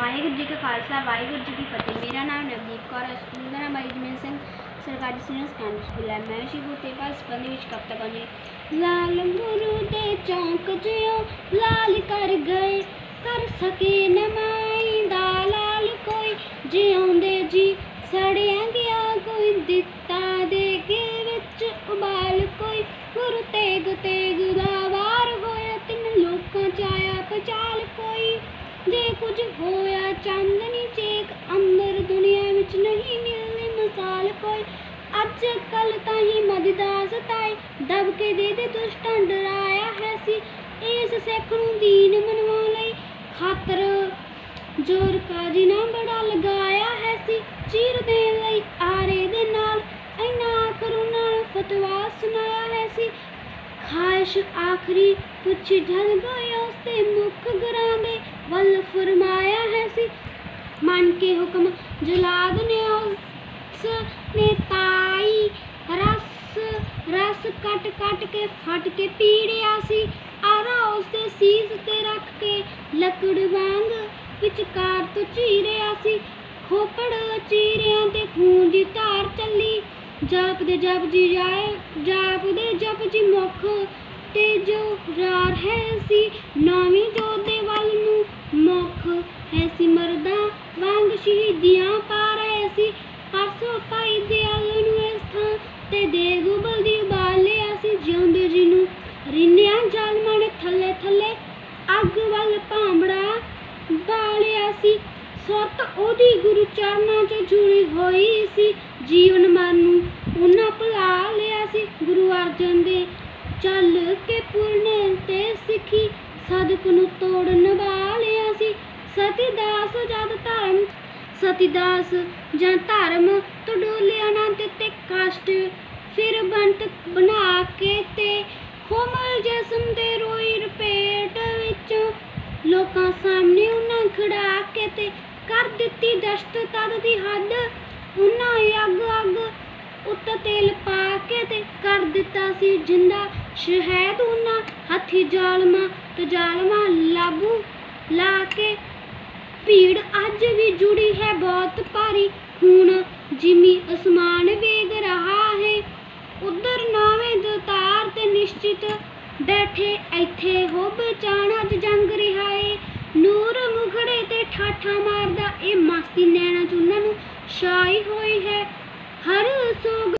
वाहिगुरू जी का खालसा वाहिगुरू जी की फतेह। मेरा नाम नवदीप कौर है। स्कूल का नाम भाई जमीन सिंह सरकारी सीनियर सैकेंडरी स्कूल है। मैं शिवपुर ते पास पंद्रह विच कविता गाँधी। लाल गुरु दे चौंक जियो लाल कर गए कर सके न माई दा लाल कोई जिउंदे जी सड़िया गया कोई दिता दे के विच उबाल कोई गुरु तेग तेग दा वार होया तिन लोकां च आया पचाल कोई जे कुछ होया चांदनी चेक अंदर दुनिया विच नहीं मिलनी मिसाल कोई अज कल ताही मददास ताए दब के दे दुष्टां डराया है सी इस सिख नूं दीन मनवा लई खातर जोर काजी ना बड़ा लगाया है सी चीर देण लई आरे दे नाल इन्ना करुणा फतवा सुनाया है सी खाहिश आखरी पुछी जल गया उसते मुख घरां दे वल फरमाया है सी मन के हुक्म जलाद ने उसने ताई रस रस कट कट के फट के पीड़िया सी आरा उसते सीस ते रख के लकड़ वांग विचकार तो चीरिया सी खोपड़ चीरिया ते खून दी धार चली जाप दे जप जी जाए जाप दे जप जी मुख ते जो रार है सी नौवीं जोधे वल नूं मुख है सी मरदा वांग शहीदियां पा रहे सी परसों भाई दयाल नूं इस थां ते देग उबलदी उबालिया सी जिउंदे जी नूं रिन्निया जालमां ने थल्ले थल्ले अग वल भांबड़ा बालिया सी सुरत ओदी गुरु चरनां च जुड़ी होई सी जीवन मरण उन्हां भुला लिया सी गुरु अर्जन दे चल के पूर्ण ते सिखी सदक नूं तोड़ निभा लिया सी सतीदास जद धर्म सतीदास जां धर्म तो डोलिया ना ते कष्ट फिर बंत बना के ते कोमल जिस्म दे रोई रपेट विच लोकां सामने उन्हां खड़ा के ते कर दित्ती दश्त तद दी हद उन्हां अग अग उत्त तेल पा के ते कर दिता सी जिंदा शहद उन्हां हथी जालमा ते जालमा लाबू ला के भीड़ अज भी जुड़ी है बहुत भारी खून जिमी आसमान वेग रहा है उधर नावें दतार ते निश्चित बैठे इत्थे हो बचाना जंग रहा है नूर मुखड़े ते ठाठा मारदा ए मस्ती नैना च उन्हां नूं छाई होई है हर सोग